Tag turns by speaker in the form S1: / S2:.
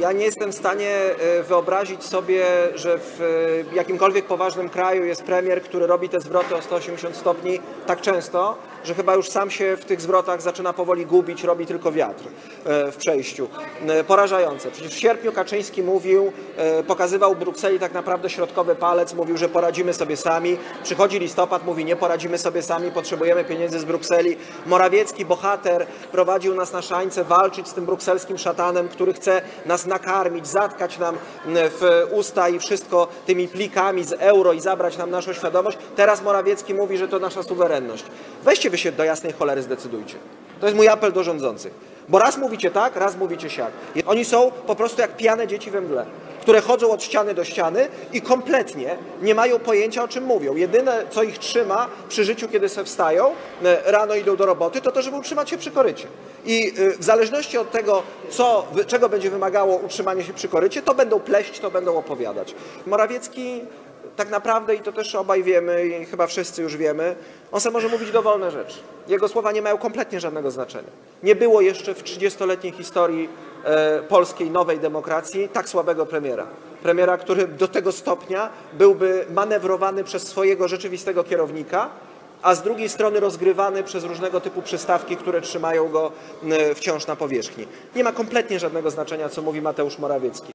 S1: Ja nie jestem w stanie wyobrazić sobie, że w jakimkolwiek poważnym kraju jest premier, który robi te zwroty o 180 stopni tak często, że chyba już sam się w tych zwrotach zaczyna powoli gubić, robi tylko wiatr w przejściu. Porażające. Przecież w sierpniu Kaczyński mówił, pokazywał Brukseli tak naprawdę środkowy palec, mówił, że poradzimy sobie sami. Przychodzi listopad, mówi, nie poradzimy sobie sami, potrzebujemy pieniędzy z Brukseli. Morawiecki, bohater, prowadził nas na szańce walczyć z tym brukselskim szatanem, który chce nas nakarmić, zatkać nam w usta i wszystko tymi plikami z euro i zabrać nam naszą świadomość. Teraz Morawiecki mówi, że to nasza suwerenność. Weźcie wy się do jasnej cholery zdecydujcie. To jest mój apel do rządzących. Bo raz mówicie tak, raz mówicie siak. Oni są po prostu jak pijane dzieci we mgle, które chodzą od ściany do ściany i kompletnie nie mają pojęcia, o czym mówią. Jedyne, co ich trzyma przy życiu, kiedy sobie wstają, rano idą do roboty, to żeby utrzymać się przy korycie. I w zależności od tego, czego będzie wymagało utrzymanie się przy korycie, to będą pleść, to będą opowiadać. Morawiecki tak naprawdę, i to też obaj wiemy i chyba wszyscy już wiemy, on sobie może mówić dowolne rzeczy. Jego słowa nie mają kompletnie żadnego znaczenia. Nie było jeszcze w 30-letniej historii polskiej nowej demokracji tak słabego premiera. Premiera, który do tego stopnia byłby manewrowany przez swojego rzeczywistego kierownika, a z drugiej strony rozgrywany przez różnego typu przystawki, które trzymają go wciąż na powierzchni. Nie ma kompletnie żadnego znaczenia, co mówi Mateusz Morawiecki.